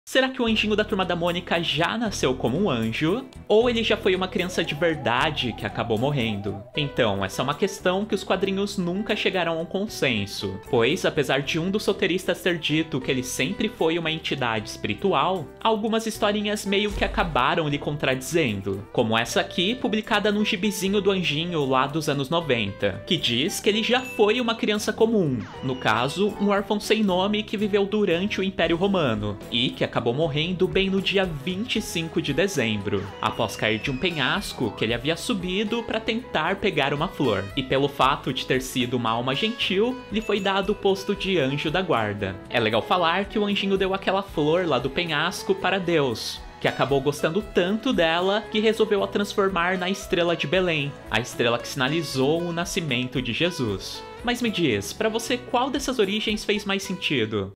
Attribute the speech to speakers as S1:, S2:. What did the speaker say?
S1: Será que o anjinho da Turma da Mônica já nasceu como um anjo? Ou ele já foi uma criança de verdade que acabou morrendo? Então, essa é uma questão que os quadrinhos nunca chegaram a um consenso, pois, apesar de um dos roteiristas ter dito que ele sempre foi uma entidade espiritual, algumas historinhas meio que acabaram lhe contradizendo, como essa aqui, publicada num gibizinho do anjinho lá dos anos 90, que diz que ele já foi uma criança comum, no caso, um órfão sem nome que viveu durante o Império Romano, e que acabou morrendo bem no dia 25 de dezembro, após cair de um penhasco que ele havia subido para tentar pegar uma flor. E pelo fato de ter sido uma alma gentil, lhe foi dado o posto de anjo da guarda. É legal falar que o anjinho deu aquela flor lá do penhasco para Deus, que acabou gostando tanto dela que resolveu a transformar na estrela de Belém, a estrela que sinalizou o nascimento de Jesus. Mas me diz, pra você qual dessas origens fez mais sentido?